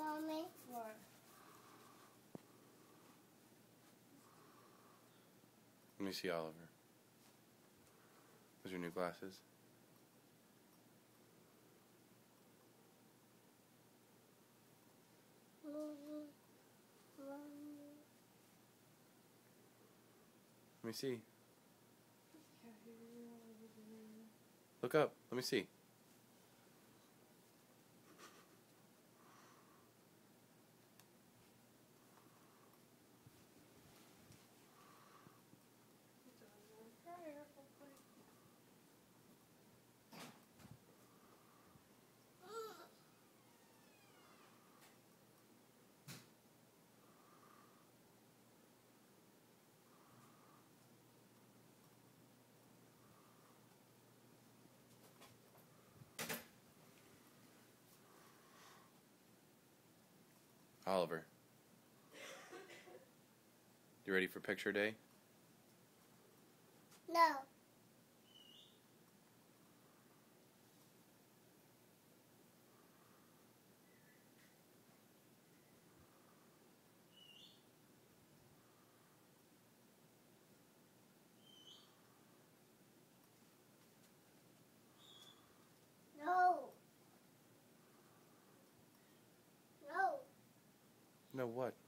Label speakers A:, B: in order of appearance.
A: Mommy.
B: What?
C: Let me see, Oliver. Those are your new glasses. Let me see. Look up. Let me see. Oliver. You ready for picture day?
A: No. No. No.
C: No, what?